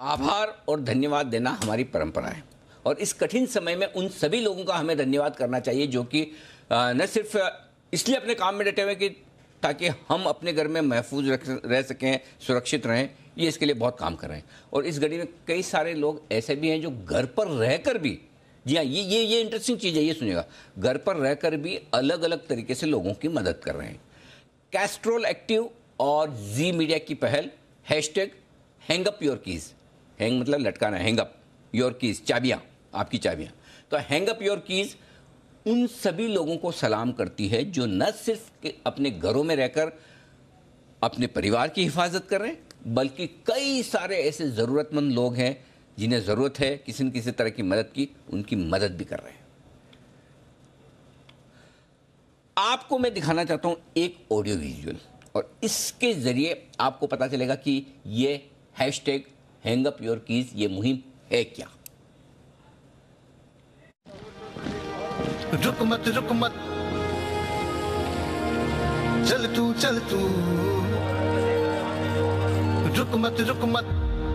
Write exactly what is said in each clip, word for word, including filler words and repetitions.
आभार और धन्यवाद देना हमारी परंपरा है और इस कठिन समय में उन सभी लोगों का हमें धन्यवाद करना चाहिए जो कि न सिर्फ इसलिए अपने काम में डटे हुए कि ताकि हम अपने घर में महफूज रह सकें, सुरक्षित रहें, ये इसके लिए बहुत काम कर रहे हैं। और इस घड़ी में कई सारे लोग ऐसे भी हैं जो घर पर रहकर भी, जी हाँ, ये ये ये इंटरेस्टिंग चीज़ है, ये सुनिएगा, घर पर रहकर भी अलग अलग तरीके से लोगों की मदद कर रहे हैं। कैस्ट्रोल एक्टिव और जी मीडिया की पहल hashtag hang up your keys, hang मतलब लटकाना, हैंग अप योर कीज़, चाबियाँ, आपकी चाबियाँ। तो हैंग अप योर कीज़ उन सभी लोगों को सलाम करती है जो न सिर्फ अपने घरों में रहकर अपने परिवार की हिफाजत कर रहे हैं, बल्कि कई सारे ऐसे ज़रूरतमंद लोग हैं जिन्हें ज़रूरत है किसी न किसी तरह की मदद की, उनकी मदद भी कर रहे हैं। आपको मैं दिखाना चाहता हूं एक ऑडियो विजुअल और इसके ज़रिए आपको पता चलेगा कि ये hashtag hang up your keys, ये मुहिम है क्या। रुक मत रुक मत, चल तू चल तू, रुक मत रुक मत।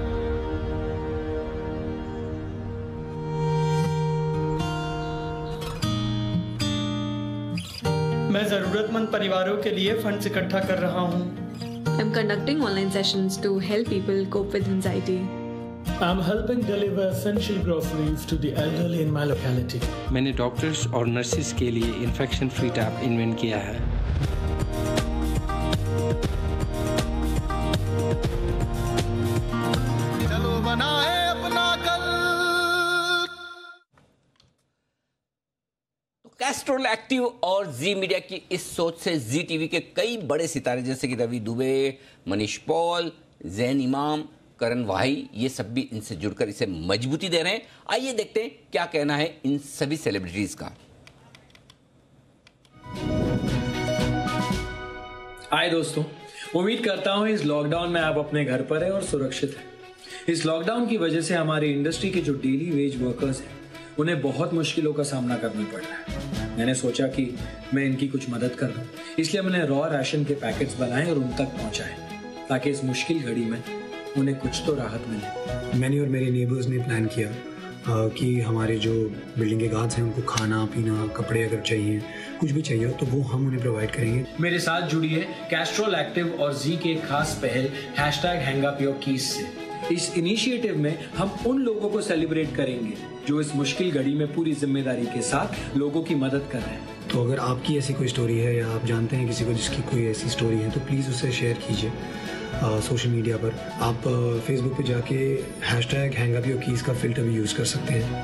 मैं जरूरतमंद परिवारों के लिए फंड्स इकट्ठा कर रहा हूँ। I'm conducting online sessions to help people cope with anxiety. I'm helping deliver essential groceries to the elderly in my locality. मैंने डॉक्टर्स और नर्सेस के लिए इन्फेक्शन फ्री टैब इन्वेंट किया है। चलो बनाए अपना कल। तो कैस्ट्रोल एक्टिव और जी मीडिया की इस सोच से जी टीवी के कई बड़े सितारे जैसे कि रवि दुबे, मनीष पॉल, जैन इमाम, करण वाही, ये सब भी इनसे जुड़कर इसे मजबूती दे रहे हैं। आइए देखते हैं क्या कहना है इन सभी सेलिब्रिटीज का। हाय दोस्तों, उम्मीद करता हूं इस लॉकडाउन में आप अपने घर पर हैं और सुरक्षित हैं। इस लॉकडाउन की वजह से हमारी इंडस्ट्री के जो डेली वेज वर्कर्स हैं उन्हें बहुत मुश्किलों का सामना करना पड़ रहा है। मैंने सोचा कि मैं इनकी कुछ मदद कर दूं, इसलिए मैंने रॉ राशन के पैकेट्स बनाए और उन तक पहुंचाए ताकि इस मुश्किल घड़ी में उन्हें कुछ तो राहत मिले। मैंने और मेरे नेबर्स ने प्लान किया आ, कि हमारे जो बिल्डिंग के गार्ड्स हैं उनको खाना पीना, कपड़े अगर चाहिए, कुछ भी चाहिए हो तो वो हम उन्हें प्रोवाइड करेंगे। मेरे साथ जुड़ी है कैस्ट्रोल एक्टिव और जी के खास पहल hashtag hang up your keys से। इस इनिशिएटिव में हम उन लोगों को सेलिब्रेट करेंगे जो इस मुश्किल घड़ी में पूरी जिम्मेदारी के साथ लोगों की मदद कर रहे हैं। तो अगर आपकी ऐसी कोई स्टोरी है या आप जानते हैं किसी को जिसकी कोई ऐसी स्टोरी है तो प्लीज़ उसे शेयर कीजिए सोशल मीडिया पर। आप फेसबुक पे जाके hashtag hang up your keys का फिल्टर भी यूज कर सकते हैं।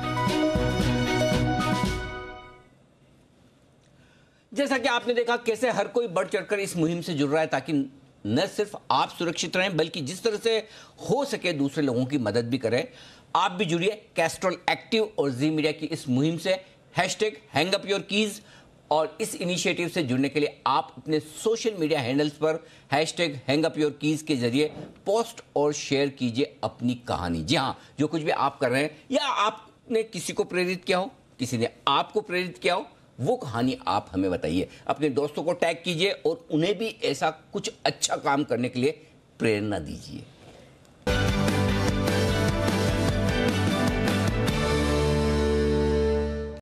जैसा कि आपने देखा कैसे हर कोई बढ़ चढ़कर इस मुहिम से जुड़ रहा है ताकि न सिर्फ आप सुरक्षित रहें बल्कि जिस तरह से हो सके दूसरे लोगों की मदद भी करें। आप भी जुड़िए कैस्ट्रोल एक्टिव और जी मीडिया की इस मुहिम से hashtag hang up your keys. और इस इनिशिएटिव से जुड़ने के लिए आप अपने सोशल मीडिया हैंडल्स पर hashtag hang up your keys के जरिए पोस्ट और शेयर कीजिए अपनी कहानी। जी हाँ, जो कुछ भी आप कर रहे हैं या आपने किसी को प्रेरित किया हो, किसी ने आपको प्रेरित किया हो, वो कहानी आप हमें बताइए। अपने दोस्तों को टैग कीजिए और उन्हें भी ऐसा कुछ अच्छा काम करने के लिए प्रेरणा दीजिए।